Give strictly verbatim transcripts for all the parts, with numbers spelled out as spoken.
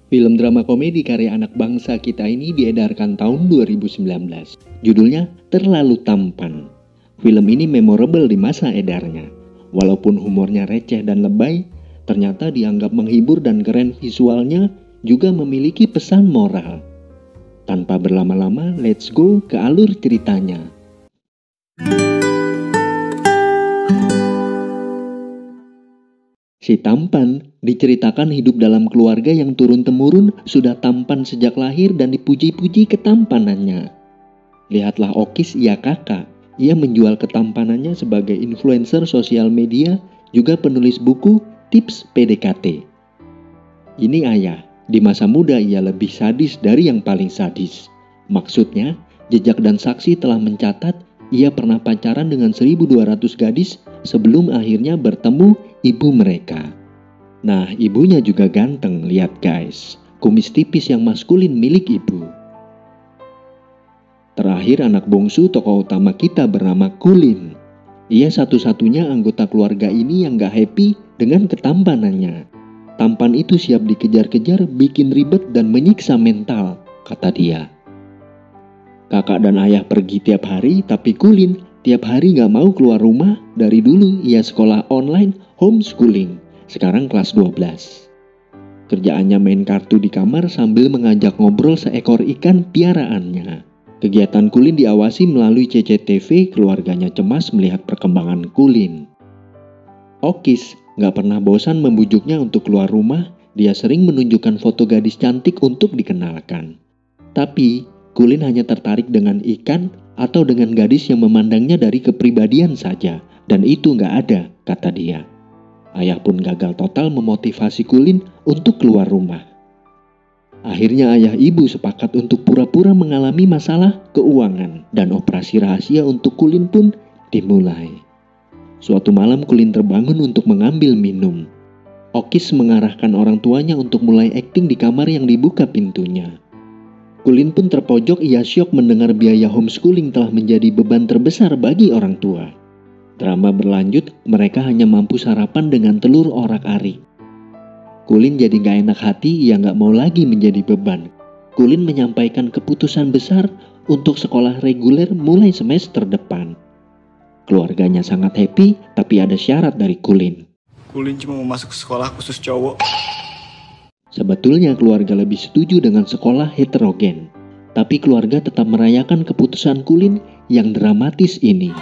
Film drama komedi karya anak bangsa kita ini diedarkan tahun dua ribu sembilan belas. Judulnya Terlalu Tampan. Film ini memorable di masa edarnya. Walaupun humornya receh dan lebay, ternyata dianggap menghibur dan keren visualnya juga memiliki pesan moral. Tanpa berlama-lama, let's go ke alur ceritanya. Si Tampan diceritakan hidup dalam keluarga yang turun-temurun sudah tampan sejak lahir dan dipuji-puji ketampanannya. Lihatlah Okis, ia kakak. Ia menjual ketampanannya sebagai influencer sosial media, juga penulis buku tips P D K T. Ini ayah. Di masa muda ia lebih sadis dari yang paling sadis. Maksudnya, jejak dan saksi telah mencatat ia pernah pacaran dengan seribu dua ratus gadis sebelum akhirnya bertemu ibu mereka. Nah, ibunya juga ganteng, lihat guys. Kumis tipis yang maskulin milik ibu. Terakhir anak bungsu tokoh utama kita bernama Kulin. Ia satu-satunya anggota keluarga ini yang gak happy dengan ketampanannya. Tampan itu siap dikejar-kejar, bikin ribet dan menyiksa mental, kata dia. Kakak dan ayah pergi tiap hari, tapi Kulin tiap hari gak mau keluar rumah. Dari dulu ia sekolah online homeschooling, sekarang kelas dua belas. Kerjaannya main kartu di kamar sambil mengajak ngobrol seekor ikan piaraannya. Kegiatan Kulin diawasi melalui C C T V, keluarganya cemas melihat perkembangan Kulin. Okis gak pernah bosan membujuknya untuk keluar rumah, dia sering menunjukkan foto gadis cantik untuk dikenalkan. Tapi Kulin hanya tertarik dengan ikan atau dengan gadis yang memandangnya dari kepribadian saja, dan itu gak ada, kata dia. Ayah pun gagal total memotivasi Kulin untuk keluar rumah. Akhirnya ayah ibu sepakat untuk pura-pura mengalami masalah keuangan, dan operasi rahasia untuk Kulin pun dimulai. Suatu malam Kulin terbangun untuk mengambil minum. Okis mengarahkan orang tuanya untuk mulai akting di kamar yang dibuka pintunya. Kulin pun terpojok, ia syok mendengar biaya homeschooling telah menjadi beban terbesar bagi orang tua. Drama berlanjut, mereka hanya mampu sarapan dengan telur orak-arik. Kulin jadi gak enak hati, ia gak mau lagi menjadi beban. Kulin menyampaikan keputusan besar untuk sekolah reguler mulai semester depan. Keluarganya sangat happy, tapi ada syarat dari Kulin. Kulin cuma mau masuk sekolah khusus cowok. Sebetulnya keluarga lebih setuju dengan sekolah heterogen, tapi keluarga tetap merayakan keputusan Kulin yang dramatis ini.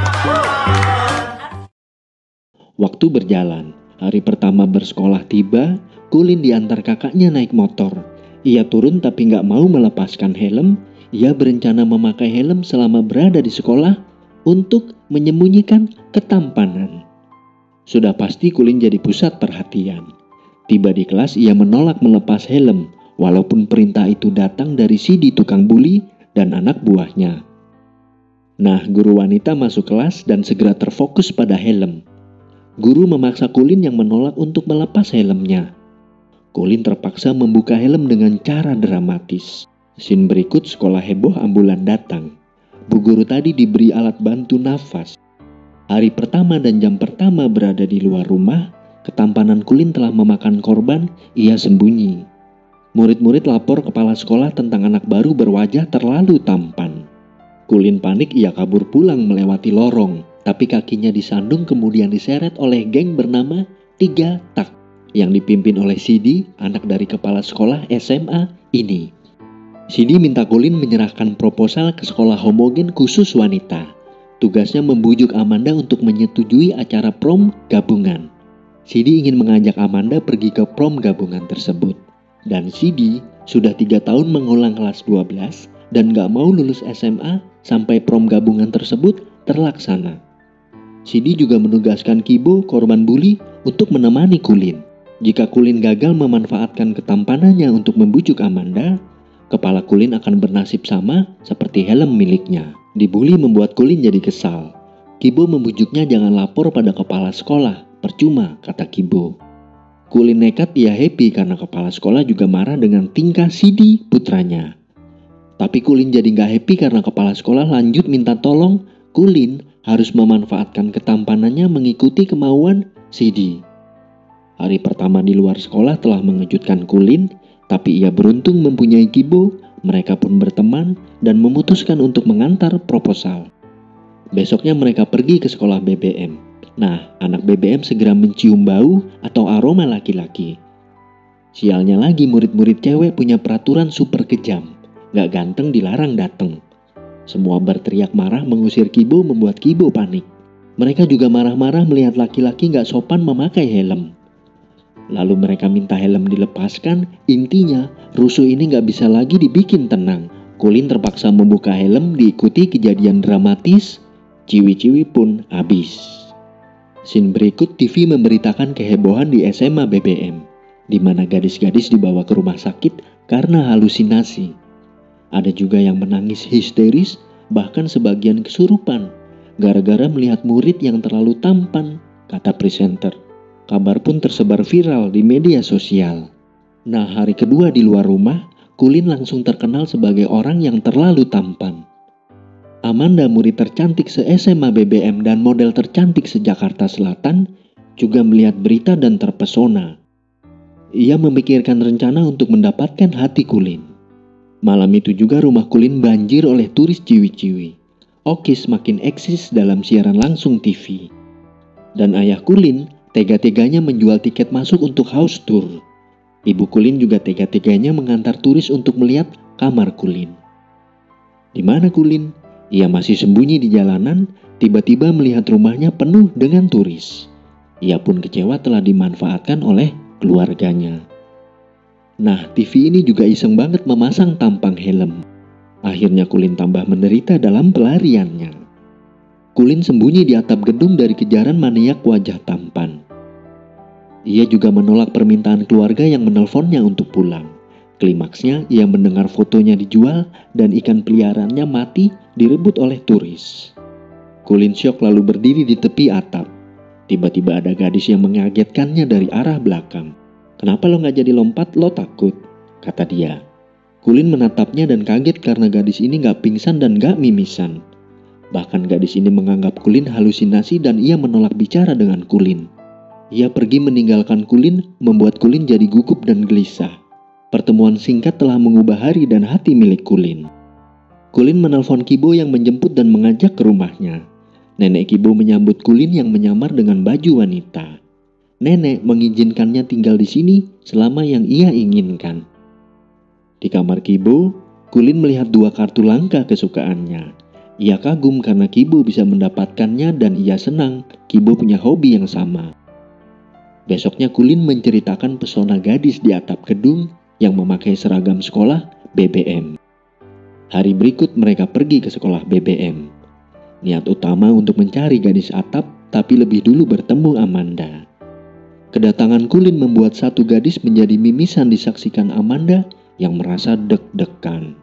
Waktu berjalan, hari pertama bersekolah tiba, Kulin diantar kakaknya naik motor. Ia turun tapi gak mau melepaskan helm. Ia berencana memakai helm selama berada di sekolah untuk menyembunyikan ketampanan. Sudah pasti Kulin jadi pusat perhatian. Tiba di kelas ia menolak melepas helm, walaupun perintah itu datang dari Sidi tukang buli dan anak buahnya. Nah, guru wanita masuk kelas dan segera terfokus pada helm. Guru memaksa Kulin yang menolak untuk melepas helmnya. Kulin terpaksa membuka helm dengan cara dramatis. Scene berikut sekolah heboh, ambulan datang. Bu guru tadi diberi alat bantu nafas. Hari pertama dan jam pertama berada di luar rumah, ketampanan Kulin telah memakan korban, ia sembunyi. Murid-murid lapor kepala sekolah tentang anak baru berwajah terlalu tampan. Kulin panik, ia kabur pulang melewati lorong, tapi kakinya disandung kemudian diseret oleh geng bernama Tiga Tak, yang dipimpin oleh Sidi, anak dari kepala sekolah S M A ini. Sidi minta Kulin menyerahkan proposal ke sekolah homogen khusus wanita. Tugasnya membujuk Amanda untuk menyetujui acara prom gabungan. Sidi ingin mengajak Amanda pergi ke prom gabungan tersebut. Dan Sidi sudah tiga tahun mengulang kelas dua belas dan gak mau lulus S M A sampai prom gabungan tersebut terlaksana. Sidi juga menugaskan Kibo, korban bully, untuk menemani Kulin. Jika Kulin gagal memanfaatkan ketampanannya untuk membujuk Amanda, kepala Kulin akan bernasib sama seperti helm miliknya. Dibully membuat Kulin jadi kesal. Kibo membujuknya jangan lapor pada kepala sekolah. Percuma, kata Kibo. Kulin nekat, ia happy karena kepala sekolah juga marah dengan tingkah Sidi putranya. Tapi Kulin jadi gak happy karena kepala sekolah lanjut minta tolong Kulin harus memanfaatkan ketampanannya mengikuti kemauan Sidi. Hari pertama di luar sekolah telah mengejutkan Kulin. Tapi ia beruntung mempunyai Kibo, mereka pun berteman dan memutuskan untuk mengantar proposal. Besoknya mereka pergi ke sekolah B B M. Nah, anak B B M segera mencium bau atau aroma laki-laki. Sialnya lagi, murid-murid cewek punya peraturan super kejam. Gak ganteng dilarang dateng. Semua berteriak marah mengusir Kibo, membuat Kibo panik. Mereka juga marah-marah melihat laki-laki gak sopan memakai helm. Lalu mereka minta helm dilepaskan. Intinya, rusuh ini gak bisa lagi dibikin tenang. Kulin terpaksa membuka helm, diikuti kejadian dramatis. Ciwi-ciwi pun habis. Scene berikut T V memberitakan kehebohan di S M A B B M, di mana gadis-gadis dibawa ke rumah sakit karena halusinasi. Ada juga yang menangis histeris, bahkan sebagian kesurupan, gara-gara melihat murid yang terlalu tampan, kata presenter. Kabar pun tersebar viral di media sosial. Nah, hari kedua di luar rumah, Kulin langsung terkenal sebagai orang yang terlalu tampan. Amanda, murid tercantik se-S M A B B M dan model tercantik se-Jakarta Selatan, juga melihat berita dan terpesona. Ia memikirkan rencana untuk mendapatkan hati Kulin. Malam itu juga rumah Kulin banjir oleh turis ciwi-ciwi. Okis makin eksis dalam siaran langsung T V. Dan ayah Kulin tega-teganya menjual tiket masuk untuk house tour. Ibu Kulin juga tega-teganya mengantar turis untuk melihat kamar Kulin. Di mana Kulin? Ia masih sembunyi di jalanan, tiba-tiba melihat rumahnya penuh dengan turis. Ia pun kecewa telah dimanfaatkan oleh keluarganya. Nah, T V ini juga iseng banget memasang tampang helm. Akhirnya Kulin tambah menderita dalam pelariannya. Kulin sembunyi di atap gedung dari kejaran maniak wajah tampan. Ia juga menolak permintaan keluarga yang menelponnya untuk pulang. Klimaksnya, ia mendengar fotonya dijual dan ikan peliharaannya mati direbut oleh turis. Kulin syok lalu berdiri di tepi atap. Tiba-tiba ada gadis yang mengagetkannya dari arah belakang. "Kenapa lo gak jadi lompat? Lo takut?" kata dia. Kulin menatapnya dan kaget karena gadis ini gak pingsan dan gak mimisan. Bahkan gadis ini menganggap Kulin halusinasi dan ia menolak bicara dengan Kulin. Ia pergi meninggalkan Kulin, membuat Kulin jadi gugup dan gelisah. Pertemuan singkat telah mengubah hari dan hati milik Kulin. Kulin menelpon Kibo yang menjemput dan mengajak ke rumahnya. Nenek Kibo menyambut Kulin yang menyamar dengan baju wanita. Nenek mengizinkannya tinggal di sini selama yang ia inginkan. Di kamar Kibo, Kulin melihat dua kartu langka kesukaannya. Ia kagum karena Kibo bisa mendapatkannya dan ia senang Kibo punya hobi yang sama. Besoknya Kulin menceritakan pesona gadis di atap gedung yang memakai seragam sekolah B B M. Hari berikut mereka pergi ke sekolah B B M. Niat utama untuk mencari gadis atap, tapi lebih dulu bertemu Amanda. Kedatangan Kulin membuat satu gadis menjadi mimisan disaksikan Amanda yang merasa deg-degan.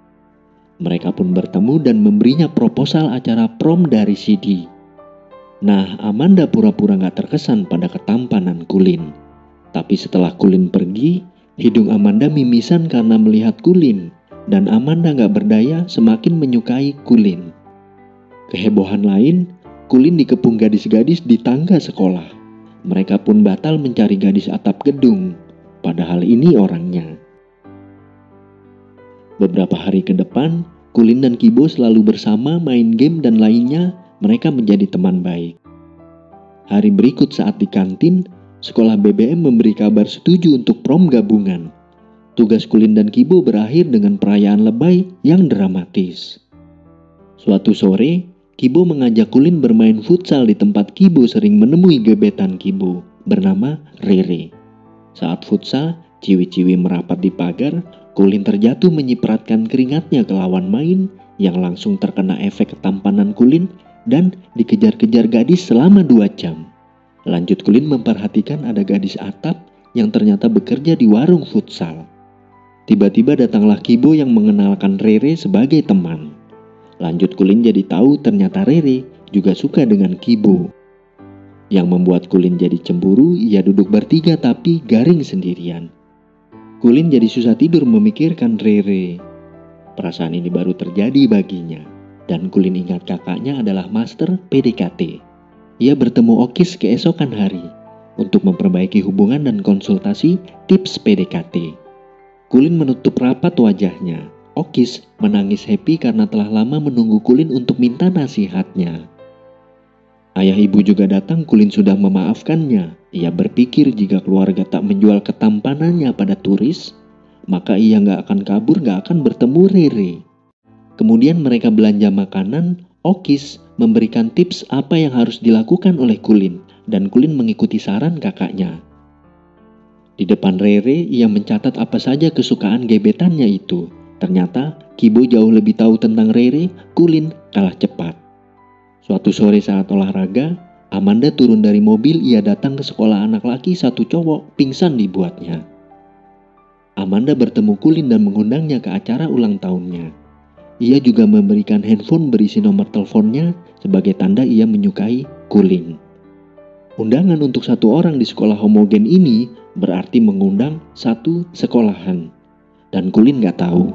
Mereka pun bertemu dan memberinya proposal acara prom dari C D. Nah, Amanda pura-pura gak terkesan pada ketampanan Kulin. Tapi setelah Kulin pergi, hidung Amanda mimisan karena melihat Kulin, dan Amanda gak berdaya semakin menyukai Kulin. Kehebohan lain, Kulin dikepung gadis-gadis di tangga sekolah. Mereka pun batal mencari gadis atap gedung, padahal ini orangnya. Beberapa hari ke depan, Kulin dan Kibo selalu bersama main game dan lainnya, mereka menjadi teman baik. Hari berikut saat di kantin, sekolah B B M memberi kabar setuju untuk prom gabungan. Tugas Kulin dan Kibo berakhir dengan perayaan lebay yang dramatis. Suatu sore, Kibo mengajak Kulin bermain futsal di tempat Kibo sering menemui gebetan Kibo, bernama Rere. Saat futsal, ciwi-ciwi merapat di pagar, Kulin terjatuh menyipratkan keringatnya ke lawan main yang langsung terkena efek ketampanan Kulin dan dikejar-kejar gadis selama dua jam. Lanjut Kulin memperhatikan ada gadis atap yang ternyata bekerja di warung futsal. Tiba-tiba datanglah Kibo yang mengenalkan Rere sebagai teman. Lanjut Kulin jadi tahu ternyata Rere juga suka dengan Kibo. Yang membuat Kulin jadi cemburu, ia duduk bertiga tapi garing sendirian. Kulin jadi susah tidur memikirkan Rere. Perasaan ini baru terjadi baginya. Dan Kulin ingat kakaknya adalah master P D K T. Ia bertemu Okis keesokan hari untuk memperbaiki hubungan dan konsultasi tips P D K T. Kulin menutup rapat wajahnya. Okis menangis happy karena telah lama menunggu Kulin untuk minta nasihatnya. Ayah ibu juga datang. Kulin sudah memaafkannya. Ia berpikir jika keluarga tak menjual ketampanannya pada turis, maka ia gak akan kabur, gak akan bertemu Rere. Kemudian mereka belanja makanan. Okis memberikan tips apa yang harus dilakukan oleh Kulin, dan Kulin mengikuti saran kakaknya. Di depan Rere, ia mencatat apa saja kesukaan gebetannya itu. Ternyata Kibo jauh lebih tahu tentang Rere. Kulin kalah cepat. Suatu sore saat olahraga, Amanda turun dari mobil. Ia datang ke sekolah anak laki satu cowok pingsan dibuatnya. Amanda bertemu Kulin dan mengundangnya ke acara ulang tahunnya. Ia juga memberikan handphone berisi nomor teleponnya sebagai tanda ia menyukai Kulin. Undangan untuk satu orang di sekolah homogen ini berarti mengundang satu sekolahan. Dan Kulin gak tahu.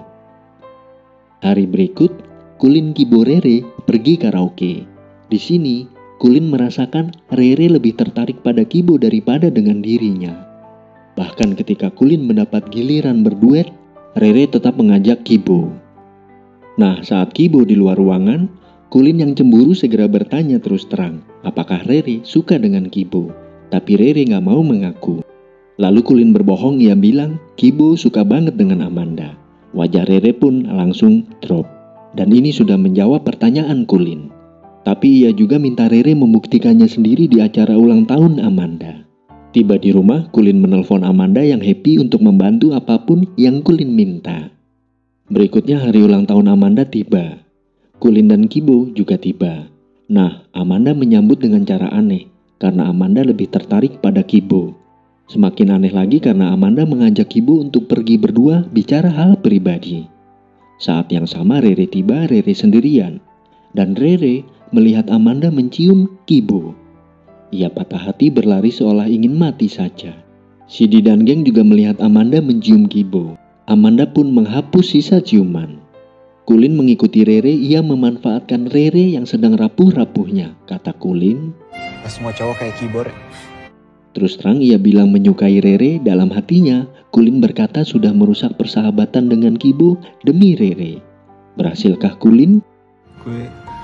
Hari berikut, Kulin, Kibo, Rere pergi karaoke. Di sini, Kulin merasakan Rere lebih tertarik pada Kibo daripada dengan dirinya. Bahkan ketika Kulin mendapat giliran berduet, Rere tetap mengajak Kibo. Nah, saat Kibo di luar ruangan, Kulin yang cemburu segera bertanya terus terang, apakah Rere suka dengan Kibo? Tapi Rere gak mau mengaku. Lalu Kulin berbohong, ia bilang Kibo suka banget dengan Amanda. Wajah Rere pun langsung drop. Dan ini sudah menjawab pertanyaan Kulin. Tapi ia juga minta Rere membuktikannya sendiri di acara ulang tahun Amanda. Tiba di rumah, Kulin menelpon Amanda yang happy untuk membantu apapun yang Kulin minta. Berikutnya hari ulang tahun Amanda tiba. Kulin dan Kibo juga tiba. Nah, Amanda menyambut dengan cara aneh karena Amanda lebih tertarik pada Kibo. Semakin aneh lagi karena Amanda mengajak Kibo untuk pergi berdua bicara hal pribadi. Saat yang sama Rere tiba. Rere sendirian. Dan Rere melihat Amanda mencium Kibo. Ia patah hati berlari seolah ingin mati saja. Sidi dan geng juga melihat Amanda mencium Kibo. Amanda pun menghapus sisa ciuman. Kulin mengikuti Rere. Ia memanfaatkan Rere yang sedang rapuh-rapuhnya. Kata Kulin, Gak semua cowok kayak Kibo. terus terang ia bilang menyukai Rere. Dalam hatinya, Kulin berkata sudah merusak persahabatan dengan Kibo demi Rere. Berhasilkah Kulin? Gue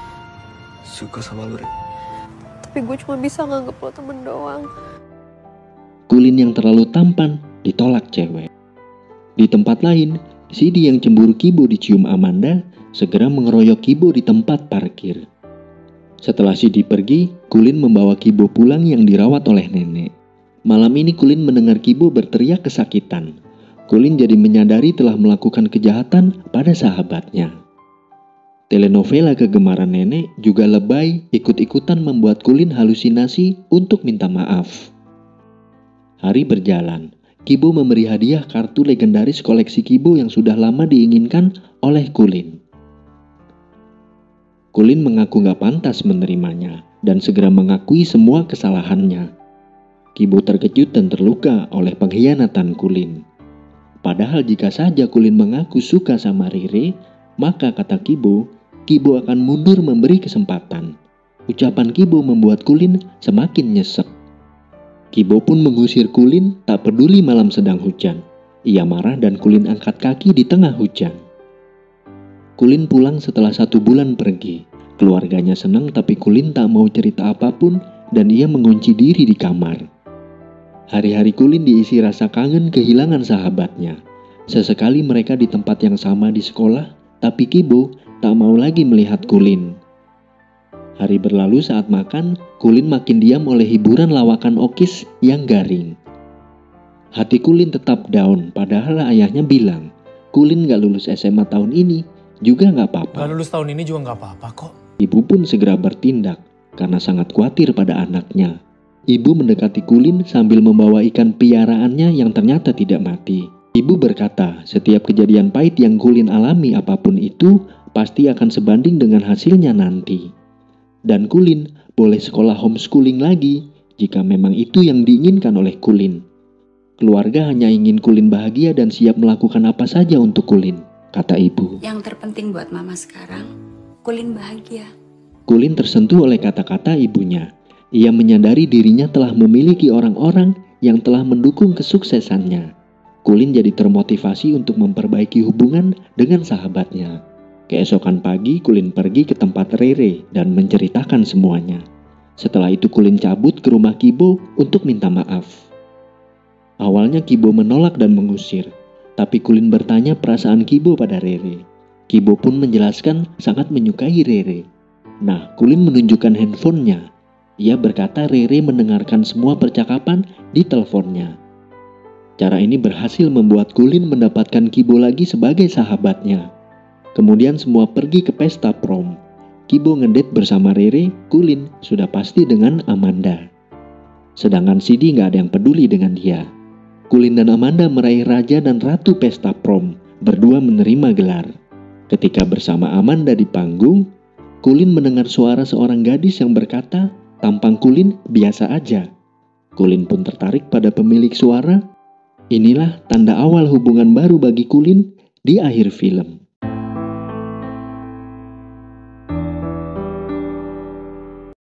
suka sama lu, Re. Tapi gue cuma bisa nganggep lo temen doang. Kulin yang terlalu tampan ditolak cewek. Di tempat lain, Sidi yang cemburu Kibo dicium Amanda segera mengeroyok Kibo di tempat parkir. Setelah Sidi pergi, Kulin membawa Kibo pulang yang dirawat oleh nenek. Malam ini Kulin mendengar Kibo berteriak kesakitan. Kulin jadi menyadari telah melakukan kejahatan pada sahabatnya. Telenovela kegemaran nenek juga lebay ikut-ikutan membuat Kulin halusinasi untuk minta maaf. Hari berjalan. Kibo memberi hadiah kartu legendaris koleksi Kibo yang sudah lama diinginkan oleh Kulin. Kulin mengaku gak pantas menerimanya dan segera mengakui semua kesalahannya. Kibo terkejut dan terluka oleh pengkhianatan Kulin. Padahal jika saja Kulin mengaku suka sama Rere, maka kata Kibo, Kibo akan mundur memberi kesempatan. Ucapan Kibo membuat Kulin semakin nyesek. Kibo pun mengusir Kulin, tak peduli malam sedang hujan. Ia marah dan Kulin angkat kaki di tengah hujan. Kulin pulang setelah satu bulan pergi. Keluarganya senang tapi Kulin tak mau cerita apapun dan ia mengunci diri di kamar. Hari-hari Kulin diisi rasa kangen kehilangan sahabatnya. Sesekali mereka di tempat yang sama di sekolah, tapi Kibo tak mau lagi melihat Kulin. Hari berlalu saat makan, Kulin makin diam oleh hiburan lawakan Okis yang garing. Hati Kulin tetap down, padahal ayahnya bilang, Kulin gak lulus S M A tahun ini, juga gak apa-apa. Gak lulus tahun ini juga gak apa-apa kok. Ibu pun segera bertindak, karena sangat khawatir pada anaknya. Ibu mendekati Kulin sambil membawa ikan piaraannya yang ternyata tidak mati. Ibu berkata, setiap kejadian pahit yang Kulin alami apapun itu, pasti akan sebanding dengan hasilnya nanti. Dan Kulin boleh sekolah homeschooling lagi, jika memang itu yang diinginkan oleh Kulin. Keluarga hanya ingin Kulin bahagia dan siap melakukan apa saja untuk Kulin, kata ibu. Yang terpenting buat mama sekarang, Kulin bahagia. Kulin tersentuh oleh kata-kata ibunya. Ia menyadari dirinya telah memiliki orang-orang yang telah mendukung kesuksesannya. Kulin jadi termotivasi untuk memperbaiki hubungan dengan sahabatnya. Keesokan pagi, Kulin pergi ke tempat Rere dan menceritakan semuanya. Setelah itu Kulin cabut ke rumah Kibo untuk minta maaf. Awalnya Kibo menolak dan mengusir, tapi Kulin bertanya perasaan Kibo pada Rere. Kibo pun menjelaskan sangat menyukai Rere. Nah, Kulin menunjukkan handphonenya. Ia berkata Rere mendengarkan semua percakapan di teleponnya. Cara ini berhasil membuat Kulin mendapatkan Kibo lagi sebagai sahabatnya. Kemudian semua pergi ke pesta prom. Kibo ngedate bersama Rere, Kulin sudah pasti dengan Amanda. Sedangkan Sidi gak ada yang peduli dengan dia. Kulin dan Amanda meraih raja dan ratu pesta prom, berdua menerima gelar. Ketika bersama Amanda di panggung, Kulin mendengar suara seorang gadis yang berkata, tampang Kulin biasa aja. Kulin pun tertarik pada pemilik suara. Inilah tanda awal hubungan baru bagi Kulin di akhir film.